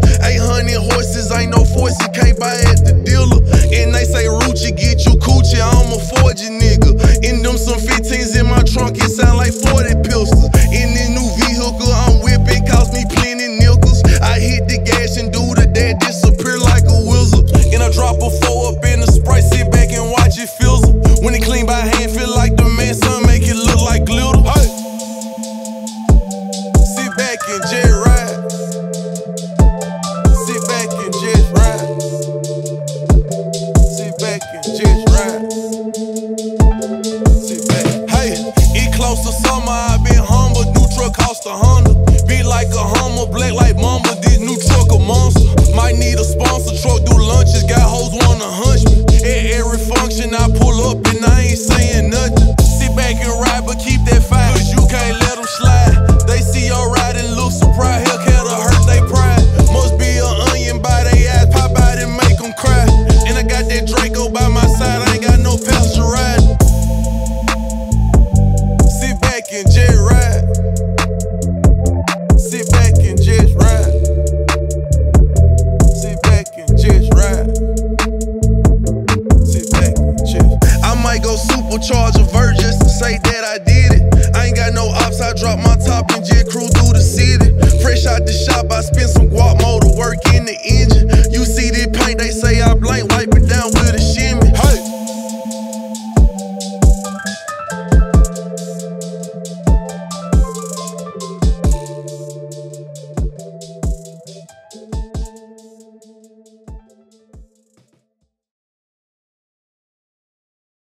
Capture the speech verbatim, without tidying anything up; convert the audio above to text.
eight hundred horses, ain't no force, you can't buy at the dealer. And they say Rucci get you coochie, I'm a forging nigga. In them some fifteens in my trunk, it sound like forty pistols. In this new vehicle I'm whipping, cost me plenty nickels. I hit the gas and do the dash, disappear like a wizard. And I drop a four up in the Sprite, sit back and watch it fizzle. When it clean by hand, feel like the man, son, make it look like glitter. Hey. Sit back and jet ride. Sit back and just ride. Sit back and just ride. Sit back. Hey, it close to summer, I been humble. New truck cost a Honda. Be like a Hummer, black like Mamba. This new truck a monster. Might need a sponsor. Truck do lunches, got hoes wanna hunch me. At every function I pull up and I ain't saying nothing. Sit back and ride, but keep that fire, cause you can't let them slide. They see your ride and look surprised. Hellcat to hurt they pride. Must be an onion by they ass, pop out and make them cry. And I got that Draco by my side, I ain't got no passenger ride. Sit back and just ride. Sit back and just ride. Sit back and just ride. Sit back and just. I might go supercharge a vert just to say that I did it. I ain't got no ops, I drop my top and just cruise through the city. Fresh out the shop, I spent some guap more to work in the